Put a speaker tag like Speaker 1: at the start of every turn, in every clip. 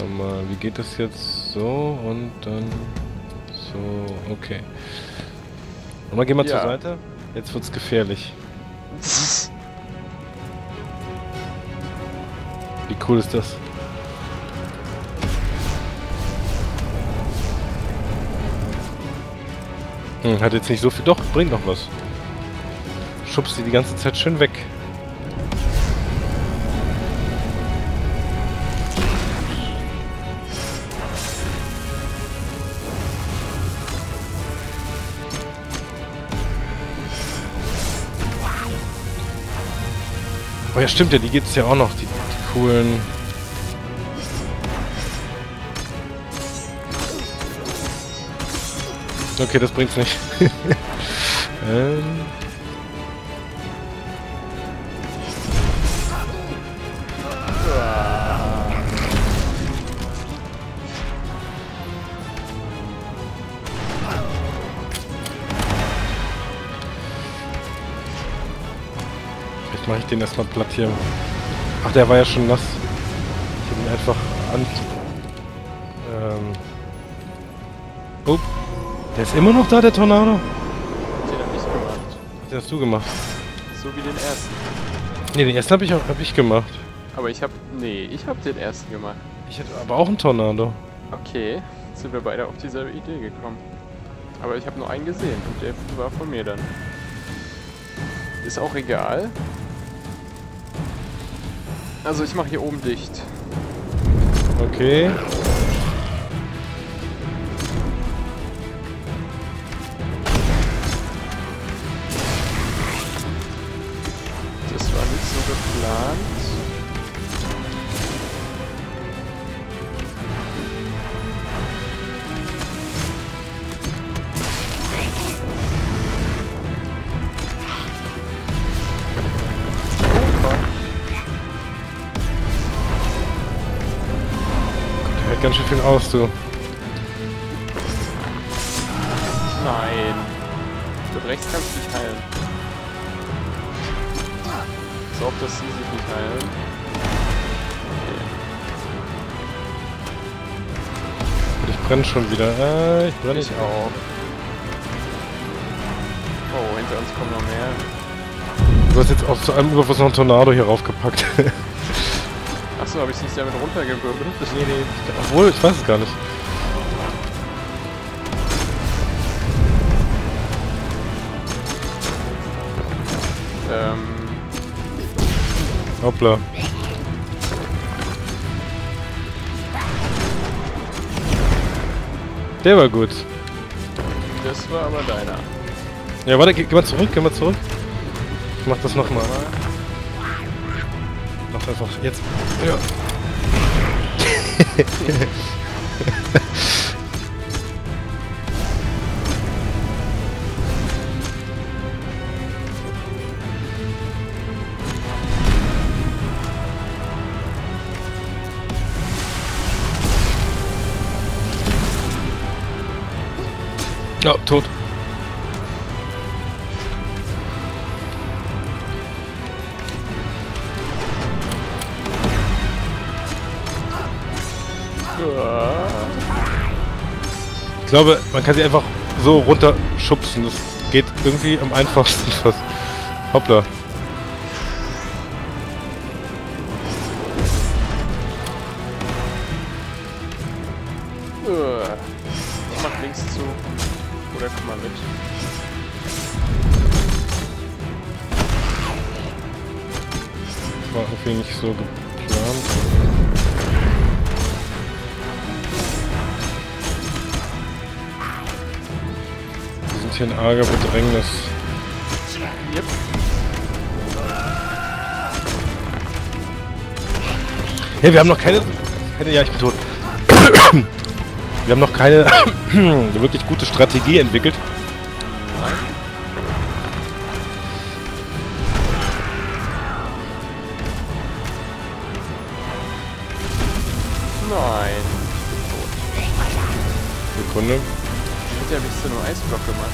Speaker 1: mal. Wie geht das jetzt? So und dann so. Okay. Und dann gehen wir zur Seite. Jetzt wird's gefährlich. Wie cool ist das? Hat jetzt nicht so viel. Doch, bringt noch was. Schubst sie die ganze Zeit schön weg. Oh ja, stimmt ja, die gibt's ja auch noch, die coolen. Okay, das bringt's nicht. Vielleicht mache ich den erstmal platt hier. Ach, der war ja schon nass. Ich hab ihn einfach an. Oh. Der ist immer noch da, der Tornado?
Speaker 2: Den hab ich gemacht.
Speaker 1: Den hast du gemacht.
Speaker 2: So wie den ersten.
Speaker 1: Ne, den ersten hab ich gemacht.
Speaker 2: Aber ich hab den ersten gemacht.
Speaker 1: Ich hatte aber auch einen Tornado.
Speaker 2: Okay, jetzt sind wir beide auf dieselbe Idee gekommen. Aber ich habe nur einen gesehen und der war von mir dann. Ist auch egal. Also ich mache hier oben dicht.
Speaker 1: Okay.
Speaker 2: Das war nicht so geplant.
Speaker 1: Ganz schön viel aus, du.
Speaker 2: Nein. Dort rechts kannst du dich heilen. So, ob das sie sich nicht heilen. Okay.
Speaker 1: Ich brenne schon wieder. Ich brenne nicht
Speaker 2: auch. Oh, hinter uns kommen noch mehr.
Speaker 1: Du hast jetzt auch zu einem Überfluss noch einen Tornado hier raufgepackt.
Speaker 2: Achso, habe ich es nicht damit runtergewirbelt?
Speaker 1: Nee, obwohl, ich weiß es gar nicht. Hoppla. Der war gut.
Speaker 2: Das war aber deiner.
Speaker 1: Ja, warte, geh mal zurück, Ich mach das nochmal. Mach einfach jetzt. Ja. Ja, tot. Ich glaube, man kann sie einfach so runterschubsen. Das geht irgendwie am einfachsten fast. Hoppla.
Speaker 2: Ich mach links zu. Oder komm mal mit.
Speaker 1: Das war irgendwie nicht so geplant. Wir sind hier in arger Bedrängnis.
Speaker 2: Yep.
Speaker 1: Hey, wir haben noch keine... Ja, ich bin tot. Wir haben noch keine wirklich gute Strategie entwickelt.
Speaker 2: Nein.
Speaker 1: Sekunde.
Speaker 2: Mit der habe ich so nur Eisblock gemacht.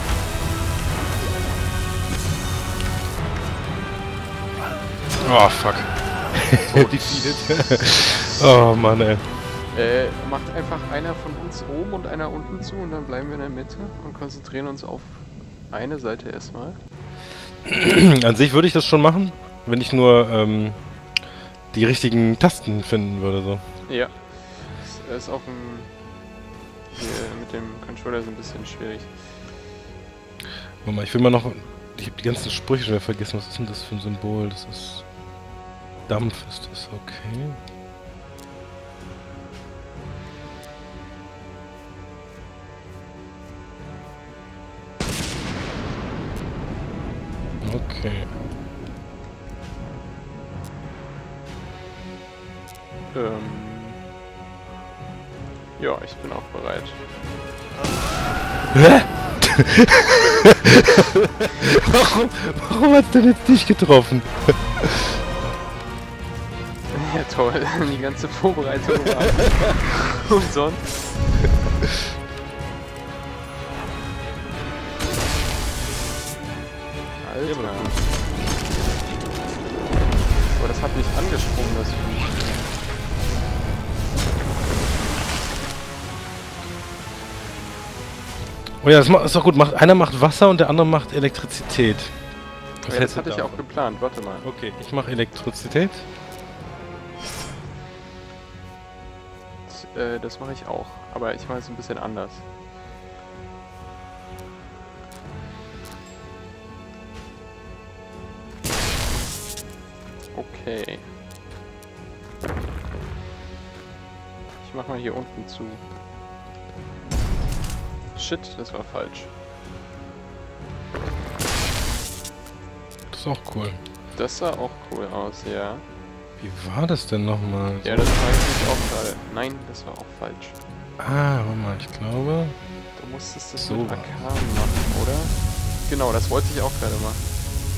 Speaker 1: Oh, fuck. Defeated. Oh, Mann, ey.
Speaker 2: Macht einfach einer von uns oben und einer unten zu und dann bleiben wir in der Mitte und konzentrieren uns auf eine Seite erstmal.
Speaker 1: An sich würde ich das schon machen, wenn ich nur die richtigen Tasten finden würde. So.
Speaker 2: Ja. Das ist auf dem... Hier mit dem Controller so ein bisschen schwierig.
Speaker 1: Warte mal, ich will mal noch... Ich habe die ganzen Sprüche schon wieder vergessen. Was ist denn das für ein Symbol? Das ist... Dampf ist das, okay. Okay.
Speaker 2: Ja, ich bin auch bereit.
Speaker 1: Hä? Warum hat's denn jetzt nicht getroffen?
Speaker 2: Ja toll, die ganze Vorbereitung war umsonst. Alter. Aber das hat mich angesprungen, das Vieh.
Speaker 1: Oh ja, das ist doch gut. Einer macht Wasser und der andere macht Elektrizität.
Speaker 2: Ja, das hatte ich auch geplant, warte mal.
Speaker 1: Okay, ich mache Elektrizität.
Speaker 2: Das mache ich auch, aber ich mache es ein bisschen anders. Okay. Ich mach mal hier unten zu. Shit, das war falsch.
Speaker 1: Das ist auch cool.
Speaker 2: Das sah auch cool aus, ja.
Speaker 1: Wie war das denn nochmal?
Speaker 2: Ja, das war ich auch gerade. Nein, das war auch falsch.
Speaker 1: Ah, warte mal, ich glaube...
Speaker 2: Du musstest das
Speaker 1: So
Speaker 2: mit
Speaker 1: war
Speaker 2: Arkan machen, oder? Genau, das wollte ich auch gerade machen.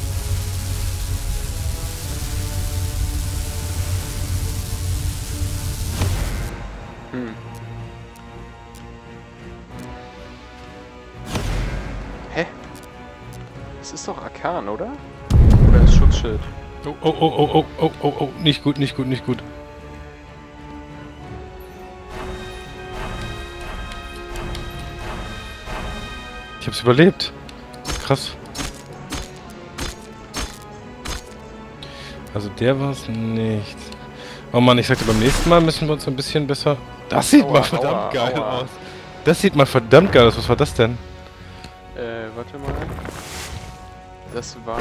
Speaker 2: Hä? Das ist doch Arkan, oder? Oder das Schutzschild?
Speaker 1: Oh, oh, oh, oh, oh, oh, oh, oh, nicht gut, nicht gut, nicht gut. Ich hab's überlebt. Krass. Also der war's nicht. Oh Mann, ich sagte, beim nächsten Mal müssen wir uns ein bisschen besser... Das sieht mal verdammt geil aus. Das sieht mal verdammt geil aus. Was war das denn?
Speaker 2: Warte mal. Das war...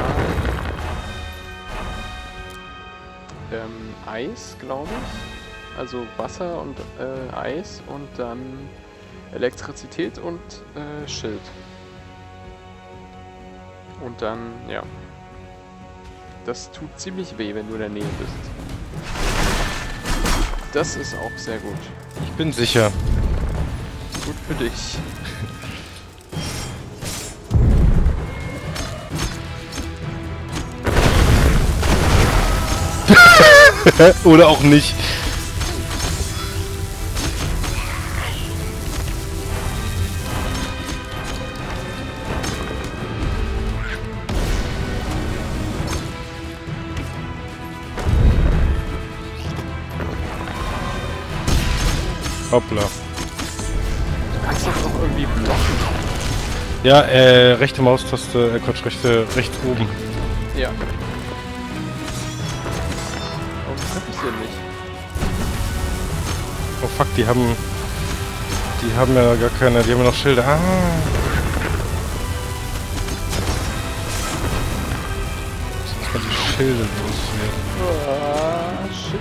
Speaker 2: Eis, glaube ich. Also Wasser und Eis und dann Elektrizität und Schild. Und dann, ja. Das tut ziemlich weh, wenn du in der Nähe bist. Das ist auch sehr gut.
Speaker 1: Ich bin sicher.
Speaker 2: Gut für dich.
Speaker 1: Oder auch nicht. Hoppla.
Speaker 2: Du kannst doch auch irgendwie blocken.
Speaker 1: Ja, rechte Maustaste, Quatsch, rechts oben.
Speaker 2: Ja. Warum treffe ich den nicht?
Speaker 1: Oh fuck, die haben ja gar keine, die haben ja noch Schilder. Ah. Jetzt muss man die Schilde loswerden.
Speaker 2: Ah, shit.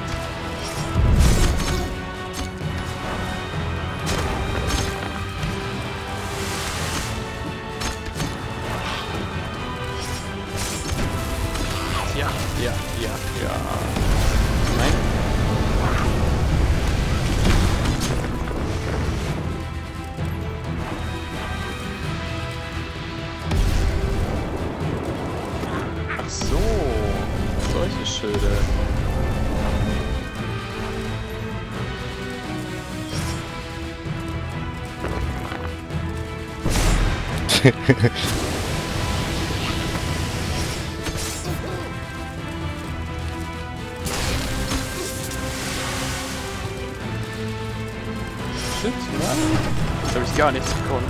Speaker 2: Ja. Nein. Ach so, solche Schilde. shit, Mann. Jetzt habe ich gar nichts gekonnt.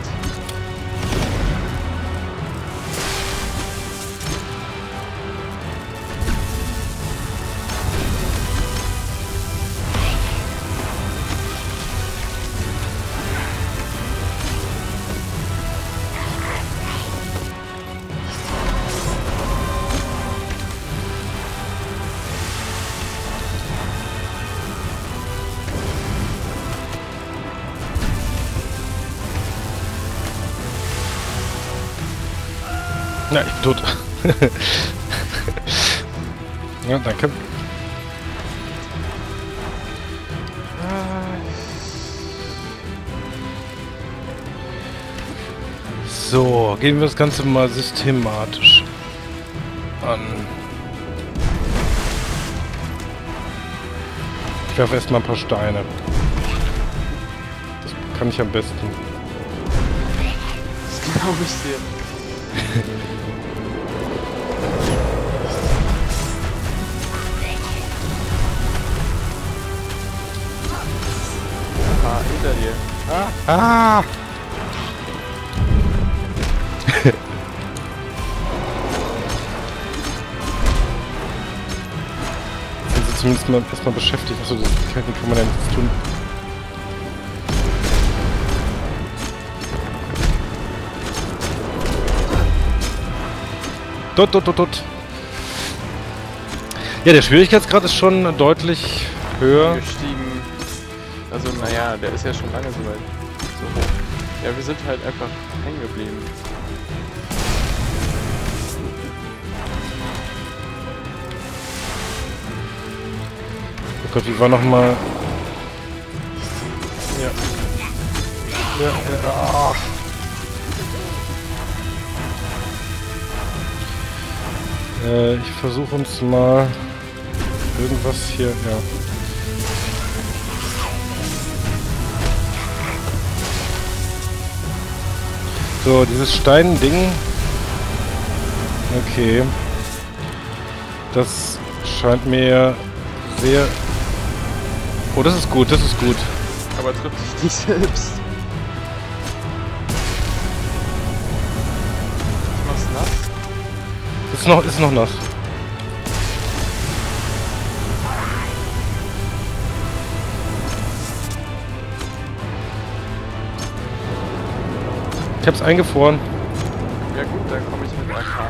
Speaker 1: Na, ich bin tot. Ja, danke. So, gehen wir das Ganze mal systematisch an. Ich werfe erstmal ein paar Steine. Das kann ich am besten.
Speaker 2: Das glaube ich dir. Hinter dir.
Speaker 1: Ah! Sind sie zumindest mal erstmal beschäftigt. Achso, das kann man ja nichts tun. Tot. Ja, der Schwierigkeitsgrad ist schon deutlich höher.
Speaker 2: Gestiegen. Also, naja, der ist ja schon lange so weit. So hoch. Ja, wir sind halt einfach hängen geblieben.
Speaker 1: Oh Gott, wie war nochmal... Ja. Ah. Ich versuche uns mal irgendwas hier, ja. So, dieses Steinding. Okay. Das scheint mir sehr... Oh, das ist gut, das ist gut.
Speaker 2: Aber trifft dich nicht selbst. Ich mach's nass.
Speaker 1: Ist noch nass. Ich hab's eingefroren.
Speaker 2: Ja gut, dann komme ich mit Arkan.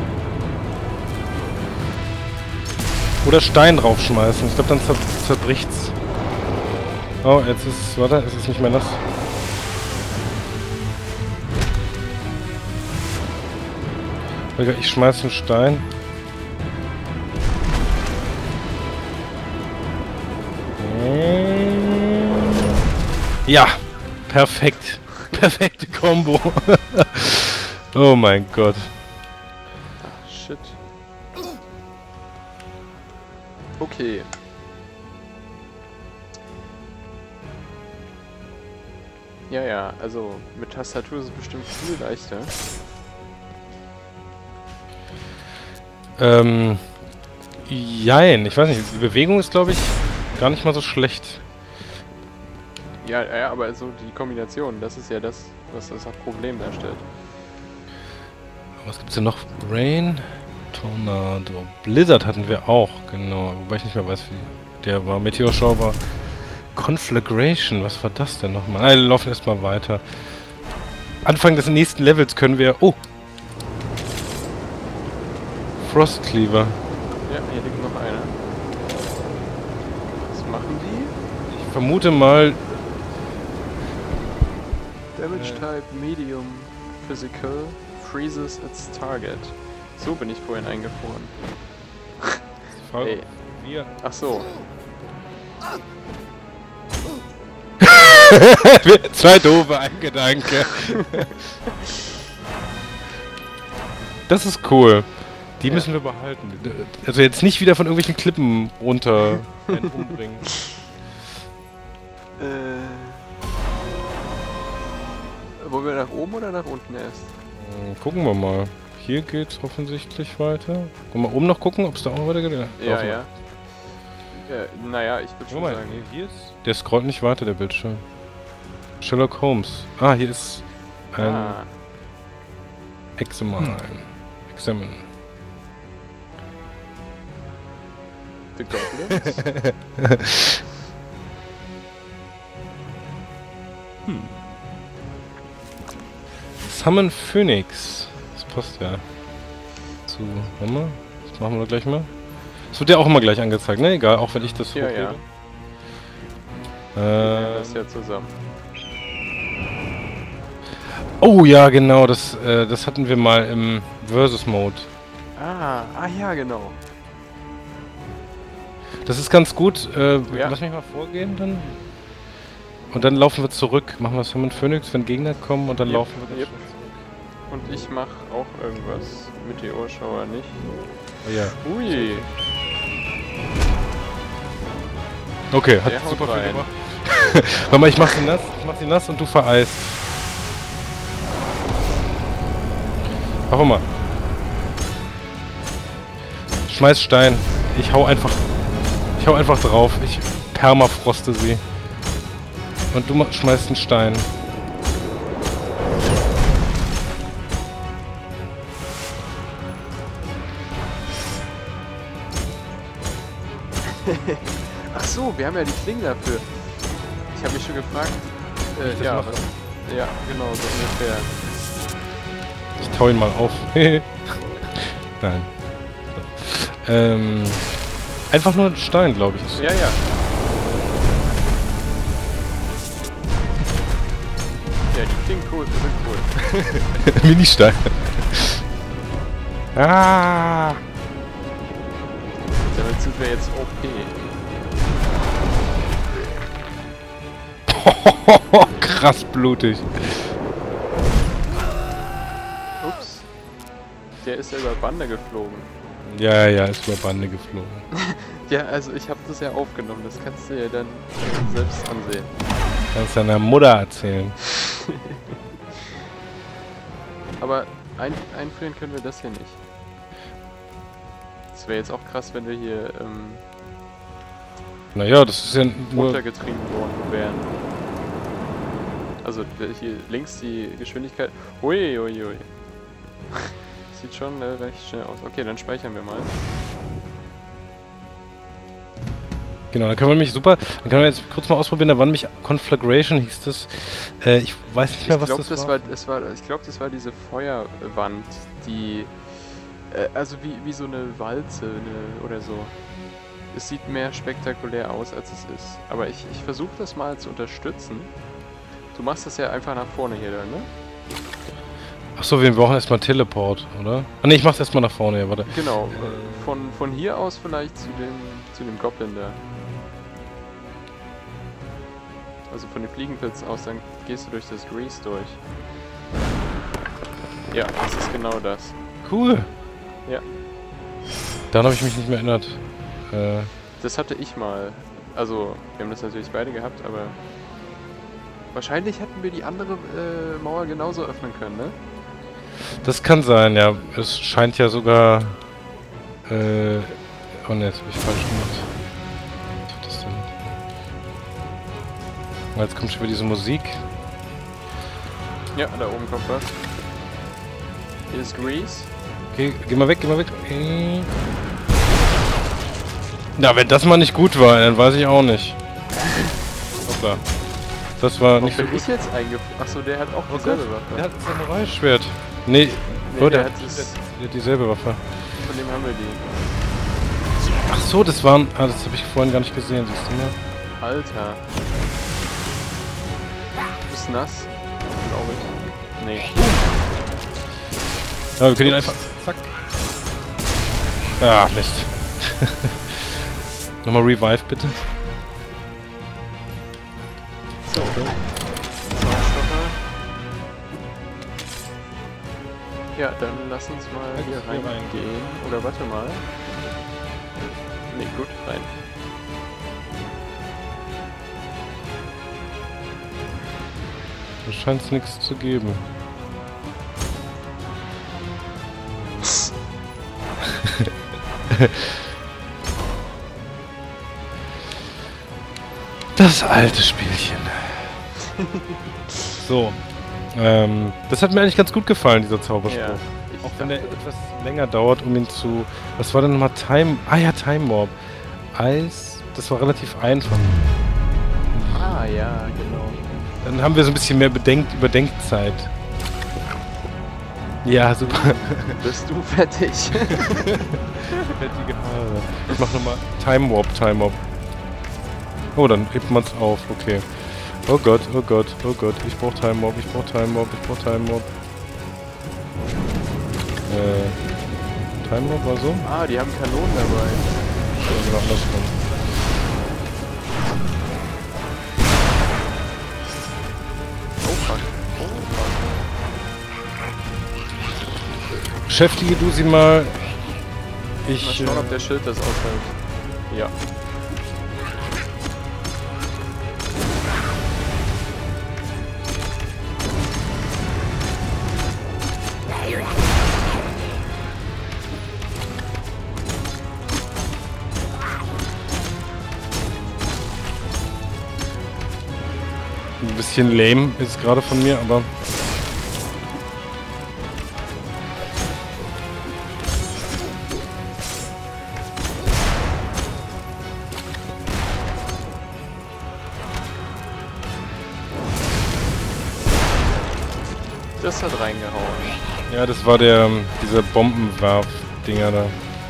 Speaker 1: Oder Stein draufschmeißen. Ich glaube, dann zerbricht's. Oh, jetzt ist... Warte, es ist nicht mehr nass. Ich schmeiß einen Stein. Ja, perfekt. Perfekte Combo. Oh mein Gott.
Speaker 2: Ach, shit. Okay. Ja, also mit Tastatur ist es bestimmt viel leichter.
Speaker 1: Jein, ich weiß nicht, die Bewegung ist, glaube ich, gar nicht mal so schlecht.
Speaker 2: Ja, aber so die Kombination, das ist ja das, was das Problem darstellt.
Speaker 1: Was gibt's denn noch? Rain, Tornado, Blizzard hatten wir auch, genau, wobei ich nicht mehr weiß, wie der war. Meteorschauer war Conflagration, was war das denn nochmal? Wir laufen erstmal weiter. Anfang des nächsten Levels können wir... Oh! Frostcleaver.
Speaker 2: Ja, hier liegt noch einer. Was machen die?
Speaker 1: Ich vermute mal...
Speaker 2: Damage Type Medium Physical freezes its target. So bin ich vorhin eingefroren.
Speaker 1: Hey.
Speaker 2: Ach so.
Speaker 1: Zwei doofe, ein Gedanke. Das ist cool. Die müssen wir behalten. Also jetzt nicht wieder von irgendwelchen Klippen runter umbringen.
Speaker 2: Wollen wir nach oben oder nach unten erst?
Speaker 1: Gucken wir mal. Hier geht's offensichtlich weiter. Guck mal oben noch gucken, ob es da auch weiter geht.
Speaker 2: Ja. Naja, ich würde schon sagen.
Speaker 1: Hier ist... Der scrollt nicht weiter, der Bildschirm. Sherlock Holmes. Ah, hier ist ein
Speaker 2: Ah,
Speaker 1: Examine. Examine.
Speaker 2: The Goblins?
Speaker 1: Summon Phoenix. Das passt ja. Zu. Warte mal. Das machen wir doch gleich mal. Das wird ja auch immer gleich angezeigt, ne? Egal, auch wenn ich das
Speaker 2: Ja,
Speaker 1: hochlade.
Speaker 2: Wir nehmen das ja zusammen.
Speaker 1: Oh ja, genau, das hatten wir mal im Versus-Mode.
Speaker 2: Ah, ja, genau.
Speaker 1: Das ist ganz gut.
Speaker 2: Ja.
Speaker 1: Lass mich mal vorgehen dann. Und dann laufen wir zurück. Machen wir Summon Phoenix, wenn Gegner kommen und dann
Speaker 2: Yep,
Speaker 1: laufen wir dann
Speaker 2: yep.
Speaker 1: schon zurück.
Speaker 2: Und ich mach auch irgendwas. Meteorschauer nicht.
Speaker 1: Oh ja.
Speaker 2: Ui,
Speaker 1: Okay, hat
Speaker 2: Der haut
Speaker 1: super viel
Speaker 2: rein.
Speaker 1: gemacht. Warte mal, ich mach sie nass und du vereist. Mach mal. Schmeiß Stein. Ich hau einfach drauf. Ich permafroste sie. Und du schmeißt einen Stein.
Speaker 2: ach so, wir haben ja die Klingen dafür. Ich habe mich schon gefragt.
Speaker 1: das
Speaker 2: Ja,
Speaker 1: mache?
Speaker 2: ja, genau, so ungefähr.
Speaker 1: Ich tau ihn mal auf. Nein. Einfach nur ein Stein, glaube ich.
Speaker 2: Ja, ja. Ja, die klingen cool, die sind cool.
Speaker 1: Mini-Stein. Ah!
Speaker 2: Damit sind wir jetzt OP.
Speaker 1: Krass blutig.
Speaker 2: Ups. Der ist ja über Bande geflogen.
Speaker 1: Ja, ist über Bande geflogen.
Speaker 2: Ja, also ich habe das ja aufgenommen. Das kannst du ja dann selbst ansehen.
Speaker 1: Kannst deiner Mutter erzählen.
Speaker 2: Aber einfrieren können wir das hier nicht. Das wäre jetzt auch krass, wenn wir hier
Speaker 1: Naja, das ist ja nur...
Speaker 2: runtergetrieben worden wären. Also hier links die Geschwindigkeit. Ui. Sieht schon recht schnell aus. Okay, dann speichern wir mal.
Speaker 1: Genau, dann können wir nämlich super... Dann können wir jetzt kurz mal ausprobieren, da war nämlich Conflagration, hieß das. Ich weiß nicht mehr, was das war.
Speaker 2: Ich glaube, das war diese Feuerwand, die... also wie so eine Walze oder so. Es sieht mehr spektakulär aus, als es ist. Aber ich versuche das mal zu unterstützen. Du machst das ja einfach nach vorne hier dann, ne?
Speaker 1: Achso, wir brauchen erstmal Teleport, oder? Ah ne, ich mach's erstmal nach vorne, ja, warte.
Speaker 2: Genau, von hier aus vielleicht zu dem Goblin da. Also von dem Fliegenpilz aus, dann gehst du durch das Grease durch. Ja, das ist genau das.
Speaker 1: Cool.
Speaker 2: Ja.
Speaker 1: Daran habe ich mich nicht mehr erinnert.
Speaker 2: Das hatte ich mal. Also, wir haben das natürlich beide gehabt, aber... Wahrscheinlich hätten wir die andere Mauer genauso öffnen können, ne?
Speaker 1: Das kann sein, ja. Es scheint ja sogar... Oh ne, jetzt habe ich falsch gemacht. Was war das denn? Jetzt kommt schon wieder diese Musik.
Speaker 2: Ja, da oben kommt was. Hier ist Grease.
Speaker 1: Okay, geh mal weg. Na, wenn das mal nicht gut war, dann weiß ich auch nicht. Hoppla. Das war nicht so
Speaker 2: bin
Speaker 1: gut.
Speaker 2: ich jetzt eingefroren? Achso, der hat auch dieselbe Waffe.
Speaker 1: Der hat ein Samurai-Schwert. Nee,
Speaker 2: Nee,
Speaker 1: der
Speaker 2: der
Speaker 1: hat
Speaker 2: hat
Speaker 1: dieselbe Waffe.
Speaker 2: Von dem haben wir die.
Speaker 1: Ach so, das waren... Ah, das habe ich vorhin gar nicht gesehen, siehst du mal.
Speaker 2: Alter. Du bist nass, glaube ich. Nee.
Speaker 1: Ja, wir können ihn einfach... Zack. Ah, Mist. Nochmal Revive, bitte.
Speaker 2: So. Sauerstoffer. Ja, dann lass uns mal hier reingehen. Oder warte mal. Nee, gut, rein.
Speaker 1: Da scheint es nichts zu geben. Das alte Spielchen. So. Das hat mir eigentlich ganz gut gefallen, dieser Zauberspruch.
Speaker 2: Ja,
Speaker 1: Auch wenn der etwas länger dauert, um ihn zu... Was war denn nochmal Time... Ah ja, Time Warp. Eis... Das war relativ einfach.
Speaker 2: Ah, ja, genau.
Speaker 1: Dann haben wir so ein bisschen mehr Überdenkzeit. Ja, super.
Speaker 2: Bist du fertig?
Speaker 1: Fettige Haare. Ich mach nochmal Time Warp. Oh, dann hebt man's auf. Okay. Oh Gott. Ich brauch Time Warp. Time Warp war so?
Speaker 2: Ah, die haben Kanonen dabei.
Speaker 1: Genau andersrum.
Speaker 2: Oh fuck.
Speaker 1: Beschäftige du sie mal.
Speaker 2: Mal
Speaker 1: Ich...
Speaker 2: schauen, ob der Schild das aushält. Ja.
Speaker 1: Ein bisschen lame ist gerade von mir, aber...
Speaker 2: Das hat reingehauen.
Speaker 1: Ja, das war dieser Bombenwerf-Dinger da.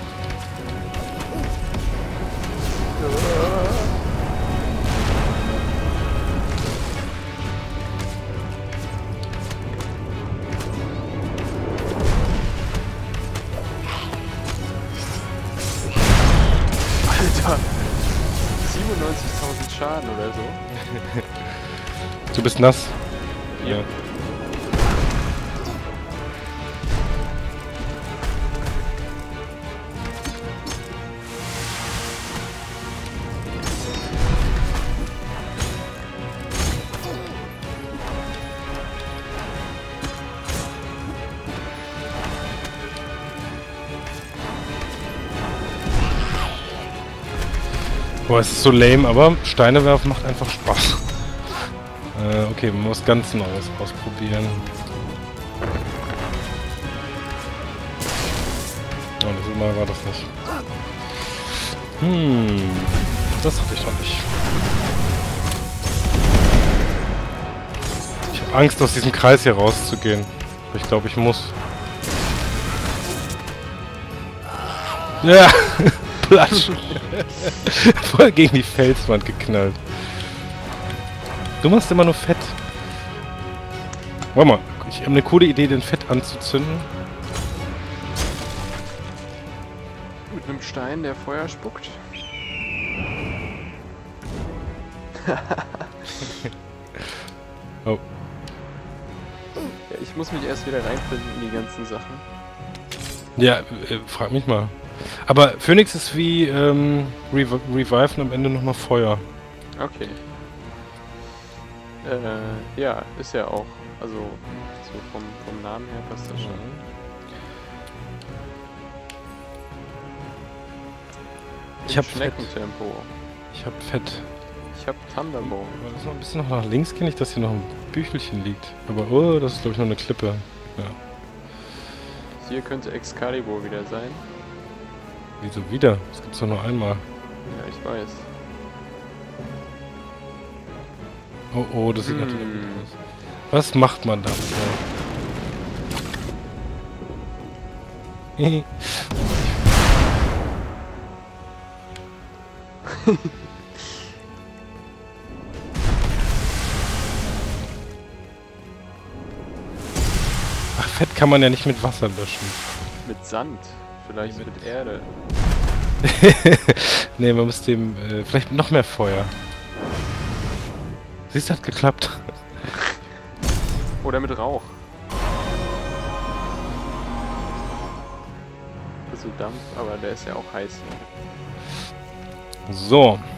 Speaker 2: Alter! 97.000 Schaden oder so.
Speaker 1: Du bist nass.
Speaker 2: Ja.
Speaker 1: Boah, es ist so lame, aber Steine werfen macht einfach Spaß. Okay, man muss ganz Neues ausprobieren. Oh, das Mal war das nicht. Das hatte ich doch nicht. Ich habe Angst, aus diesem Kreis hier rauszugehen. Aber ich glaube, ich muss. Ja! Platsch! Voll gegen die Felswand geknallt. Du machst immer nur Fett. Warte mal, ich habe eine coole Idee, den Fett anzuzünden.
Speaker 2: Mit einem Stein, der Feuer spuckt.
Speaker 1: Oh.
Speaker 2: Ja, ich muss mich erst wieder reinfinden in die ganzen Sachen.
Speaker 1: Ja, frag mich mal. Aber Phoenix ist wie Reviven am Ende nochmal Feuer.
Speaker 2: Okay. Ja, ist ja auch. Also, so vom Namen her passt das schon.
Speaker 1: Ich hab Fett.
Speaker 2: Schneckentempo.
Speaker 1: Ich hab Fett.
Speaker 2: Ich hab Thunderbolt.
Speaker 1: Aber das noch ein bisschen noch nach links gehen, nicht, dass hier noch ein Büchelchen liegt. Aber oh, das ist glaube ich noch eine Klippe. Ja.
Speaker 2: Hier könnte Excalibur wieder sein.
Speaker 1: Wieso wieder? Das gibt's doch nur einmal.
Speaker 2: Ja, ich weiß.
Speaker 1: Oh oh, das sieht natürlich gut aus. Was macht man da? Ach, Fett kann man ja nicht mit Wasser löschen.
Speaker 2: Mit Sand. Vielleicht mit Erde.
Speaker 1: Nee, man muss dem... vielleicht noch mehr Feuer. Siehst du, hat geklappt.
Speaker 2: Oder mit Rauch. Also Dampf, aber der ist ja auch heiß.
Speaker 1: So.